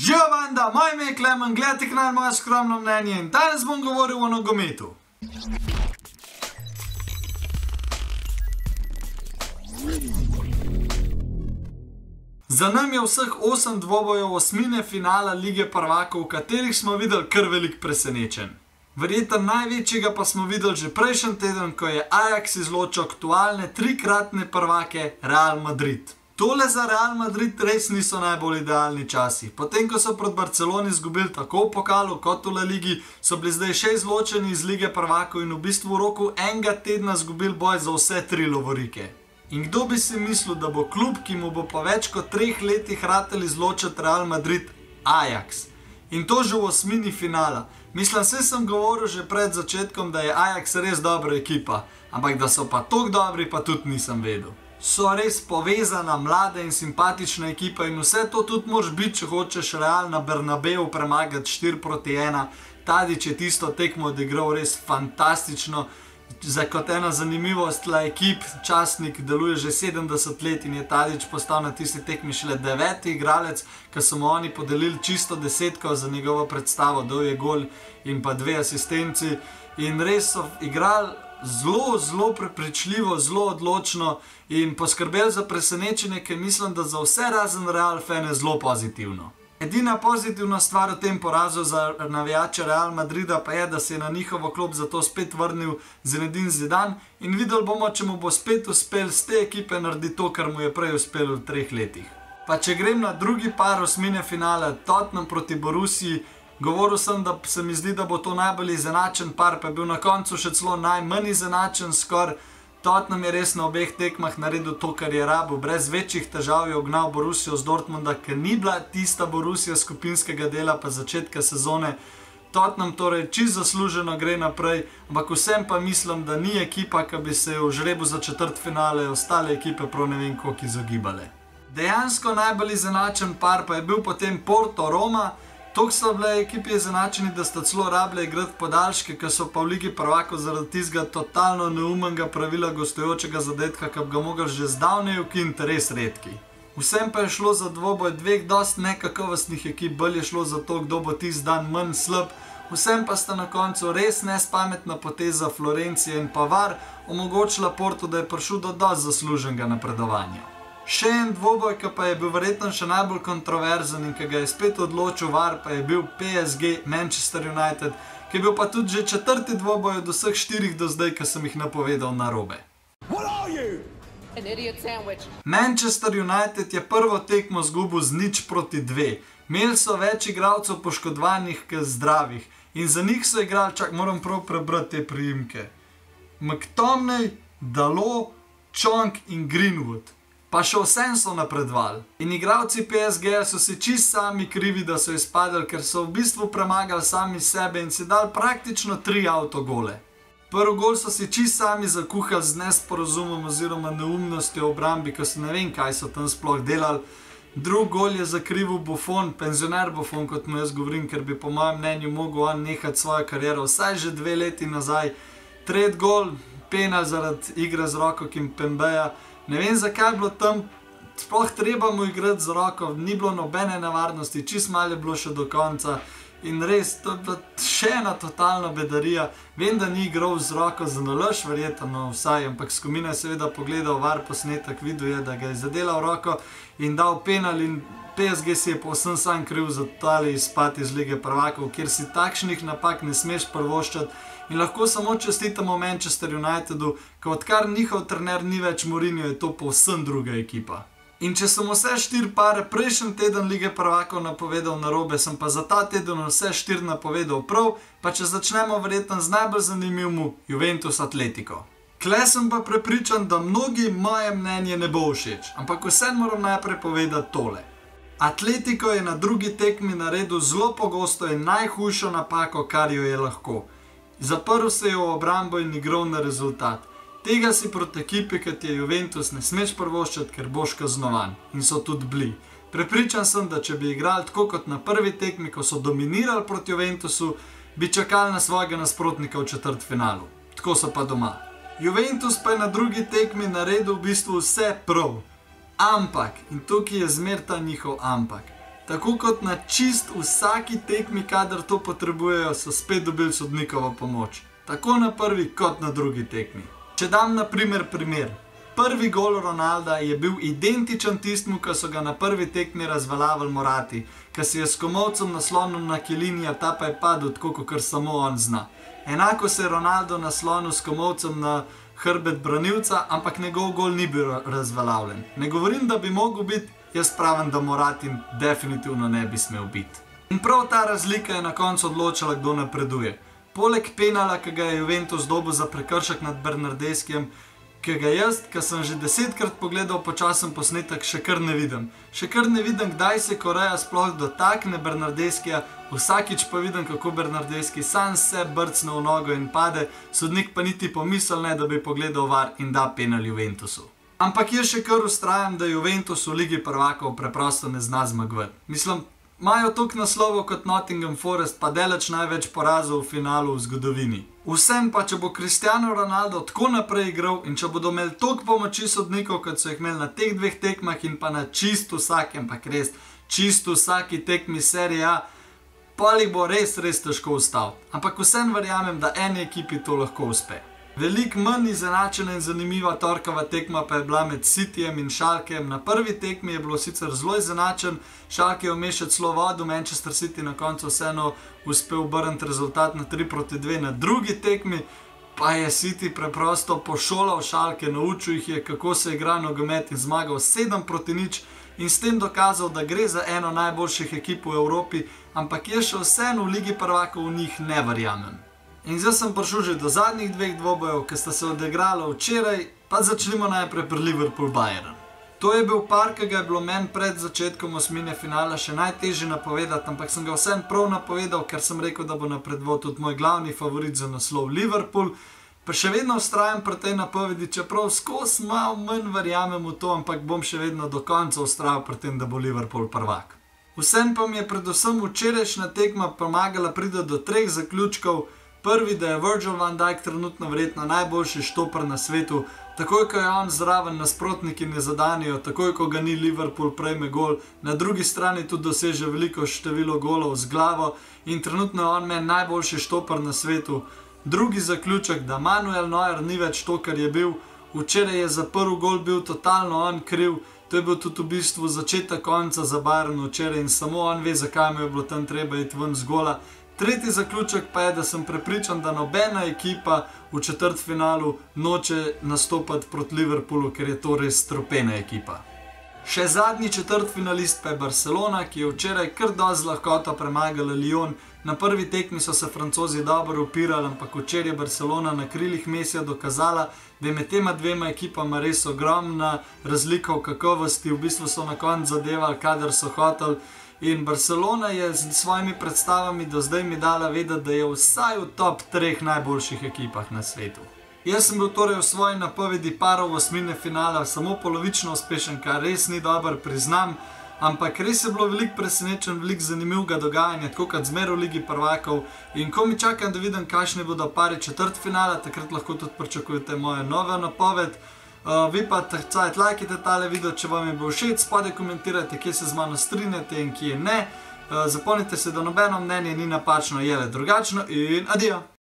Živijo banda, moje ime je Klemen, gledate kanal Moje skromno mnenje in danes bom govoril o nogometu. Za nami je vseh 8 dvobojev osmine finala Lige prvakov, v katerih smo videli kar velik presenečenj. Verjetno največjega pa smo videli že prejšnji teden, ko je Ajax izločil aktualne trikratne prvake Real Madrid. Tole za Real Madrid res niso najbolj idealni časi. Potem, ko so pred Barceloni izgubili tako v pokalu kot v La Ligi, so bili zdaj še izločeni iz Lige prvakov in v bistvu v roku enega tedna izgubili boj za vse 3 lovorike. In kdo bi si mislil, da bo klub, ki mu bo po več kot 3 letih ratel izločiti Real Madrid, Ajax. In to že v osmini finala. Mislim, saj sem govoril že pred začetkom, da je Ajax res dobra ekipa, ampak da so pa tako dobri, pa tudi nisem vedel. So res povezana, mlada in simpatična ekipa in vse to tudi moraš biti, če hočeš Real na Bernabeu premagati 4-1. Tadić je tisto tekmo odigral res fantastično. Kot ena zanimivost, La Ekip, častnik, deluje že 70 let in je Tadić postal na tisti tekmi šele 9. igralec, ko so mu oni podelili čisto 10 za njegovo predstavo, dal je gol in pa 2 asistenci. In res so igrali zelo prepričljivo, zelo odločno in poskrbeli za presenečenje, ki mislim, da za vse razen Real fane zelo pozitivno. Edina pozitivna stvar v tem porazu za navijače Real Madrida pa je, da se je na njihovo klop zato spet vrnil Zinedine Zidane in videli bomo, če mu bo spet uspel z te ekipe narediti to, kar mu je prej uspelo v 3 letih. Pa če grem na drugi par osmine finala, Tottenham proti Borussiji, govoril sem, da se mi zdi, da bo to najbolj izenačen par, pa je bil na koncu še celo najmanj izenačen skoraj. Tottenham je res na obeh tekmah naredil to, kar je rabil. Brez večjih težav je ognal Borussijo z Dortmunda, ker ni bila tista Borussija skupinskega dela pa začetka sezone. Tottenham torej čisto zasluženo gre naprej, ampak vsem pa mislim, da ni ekipa, ki bi se v žrebu za četrtfinale ostale ekipe prav ne vem koliko izogibale. Dejansko najbolj izenačen par pa je bil potem Porto-Roma. Toliko so bile ekipi izenačeni, da sta celo rabile igrati podaljške, ki so pa v Ligi prvakov zaradi tistega totalno neumnega pravila gostujočega zadetka, ki bi ga mogli že zdavnaj ukiniti, res redki. Vsem pa je šlo za dvoboj dveh dosti nekakovostnih ekip, bolj je šlo za to, kdo bo tisti dan manj slab. Vsem pa sta na koncu res nespametna poteza Florencije in pa VAR omogočila Portu, da je prišel do dosti zasluženega napredovanja. Še en dvoboj, ki pa je bil verjetno še najbolj kontroverzen in ki ga je spet odločil VAR, pa je bil PSG Manchester United, ki je bil pa tudi že 4. dvoboj od vseh 4 do zdaj, ki sem jih napovedal narobe. Manchester United je prvo tekmo izgubil z 0-2. Imeli so več igralcev poškodovanih kot zdravih in za njih so igrali, čak moram prav prebrati te priimke, McTominay, Dalot, Chong in Greenwood. Pa še vsem so napredovali. In igralci PSG so si čisto sami krivi, da so izpadli, ker so v bistvu premagali sami sebe in si dali praktično 3 avtogole. Prvi gol so si čisto sami zakuhali z nesporazumom oziroma neumnostjo v obrambi, ko so ne vem, kaj so tam sploh delali. Drugi gol je zakrivil Buffon, penzioner Buffon, kot mu jaz govorim, ker bi po mojem mnenju mogel on nehati svojo kariero vsaj že 2 leti nazaj. Tretji gol, penal zaradi igre z roko Kimpembeja. Ne vem, zakaj je bilo tam sploh treba mu igrati z roko, ni bilo nobene nevarnosti, čisto malo je bilo še do konca in res, to je bila še ena totalna bedarija. Vem, da ni igral z roko za nalaž, verjetno vsaj, ampak Skomina je seveda pogledal VAR posnetek, videl je, da ga je zadelal roko in dal penal in PSG si je povsem sam kriv za tale izpad iz Lige prvakov, kjer si takšnih napak ne smeš privoščiti. In lahko samo čestitamo Manchester Unitedu, ko odkar njihov trener ni več Mourinho, je to povsem druga ekipa. In če sem vse 4 pare prejšnji teden Lige prvakov napovedal narobe, sem pa za ta teden vse 4 napovedal prav, pa če začnemo verjetno z najbolj zanimivim Juventus Atletico. Tle sem pa prepričan, da mnogi moje mnenje ne bo všeč, ampak vsem moram najprej povedati tole. Atletico je na drugi tekmi naredil zelo pogosto in najhujšo napako, kar jo je lahko. Zaprl se je v obrambo in igral na rezultat. Tega si proti ekipi, kot je Juventus, ne smeš privoščiti, ker boš kaznovan. In so tudi bili. Prepričan sem, da če bi igrali tako kot na prvi tekmi, ko so dominirali proti Juventusu, bi čakali na svojega nasprotnika v četrtfinalu. Tako so pa doma. Juventus pa je na drugi tekmi naredil v bistvu vse prav. Ampak, in tukaj je zmer ta njihov ampak, Tako kot na čist vsaki tekmi, kadar to potrebujejo, so spet dobili sodnikovo pomoč. Tako na prvi kot na drugi tekmi. Če dam na primer, prvi gol Ronalda je bil identičen tistmu, ko so ga na prvi tekmi razveljavili Morati, ko si je s komolcem naslonil na Chielliniya, ta pa je padel tako, kakor samo on zna. Enako se je Ronaldo naslonil s komolcem na hrbet branilca, ampak njegov gol ni bil razveljavljen. Ne govorim, da bi mogel biti, jaz pravim, da Morati definitivno ne bi smel biti. In prav ta razlika je na koncu odločila, kdo napreduje. Poleg penala, ki ga je Juventus dobil za prekršek nad Bernardeschijem, ki ga jaz, ki sem že 10krat pogledal počasen posnetek, še kar ne vidim. Še kar ne vidim, kdaj se Korea sploh dotakne Bernardeschija, vsakič pa vidim, kako Bernardeschi sam se brcne v nogo in pade, sodnik pa niti pomisel ne, da bi pogledal VAR in da penal Juventusu. Ampak jaz še kar vztrajam, da Juventus v Ligi prvakov preprosto ne zna zmagovati. Mislim, imajo toliko naslovov kot Nottingham Forest, pa daleč največ porazov v finalu v zgodovini. Vsem pa, če bo Cristiano Ronaldo tako naprej igral in če bodo imeli toliko pomoči sodnikov, kot so jih imeli na teh dveh tekmah in pa na čisto vsakem, ampak res čisto vsaki tekmi Serie A, pa jih bo res težko ustaviti. Ampak vsem verjamem, da eni ekipi to lahko uspe. Veliko manj izenačena in zanimiva torkova tekma pa je bila med Cityjem in Schalkejem. Na prvi tekmi je bilo sicer zelo izenačen, Schalke je vmes še celo vodil, Manchester City na koncu vseeno uspel obrniti rezultat na 3-2. Na drugi tekmi pa je City preprosto pošolal Schalke, naučil jih je, kako se igra nogomet in zmagal 7-0 in s tem dokazal, da gre za eno najboljših ekip v Evropi, ampak jaz še vseeno v Ligi prvakov v njih ne verjamem. In zdaj sem prišel že do zadnjih dveh dvobojev, ki sta se odigrala včeraj, pa začnimo najprej pri Liverpool-Bayern. To je bil par, ki ga je bilo meni pred začetkom osmine finala še najtežje napovedati, ampak sem ga vsem prav napovedal, ker sem rekel, da bo napredval tudi moj glavni favorit za naslov Liverpool. Pa še vedno vztrajam pri tej napovedi, čeprav skozi malo manj verjamem v to, ampak bom še vedno do konca vztrajal pri tem, da bo Liverpool prvak. Vsem pa mi je predvsem včerajšnja tekma pomagala priti do 3 zaključkov. Prvi, da je Virgil van Dijk trenutno verjetno najboljši štoper na svetu, takoj ko je on zraven, nasprotniki ne zadanijo, takoj ko ga ni, Liverpool prejme gol, na drugi strani tudi doseže veliko število golov z glavo in trenutno je on meni najboljši štoper na svetu. Drugi zaključek, da Manuel Neuer ni več to, kar je bil, včeraj je za prvi gol bil totalno on kriv, to je bil tudi v bistvu začetek konca za Bayern včeraj in samo on ve, zakaj mu je bilo tam treba iti ven z gola. Tretji zaključek pa je, da sem prepričan, da nobena ekipa v četrtfinalu noče nastopati proti Liverpoolu, ker je to res stropena ekipa. Še zadnji četrtfinalist pa je Barcelona, ki je včeraj kar dosti z lahkoto premagala Lyon. Na prvi tekmi so se Francozi dobro upirali, ampak včeraj je Barcelona na krilih Messija dokazala, da je med tema dvema ekipama res ogromna razlika v kakovosti, v bistvu so na koncu zadevali, kadar so hoteli. In Barcelona je z svojimi predstavami do zdaj mi dala vedeti, da je vsaj v top 3 najboljših ekipah na svetu. Jaz sem bil torej v svoji napovedi parov osmine finala samo polovično uspešen, kar res ni dober, priznam, ampak res je bilo veliko presenečen, veliko zanimivega dogajanja, tako kot zmer v Ligi prvakov. In ko mi čakam, da vidim, kakšne bodo pari četrtfinala, takrat lahko tudi pričakujete mojo novo napoved. Vi pa lajkajte tale video, če vam je bil všeč, spodaj komentirajte, kje se z mano strinjate in kje ne. Zapomnite se, da nobeno mnenje ni napačno, je le drugačno in adijo!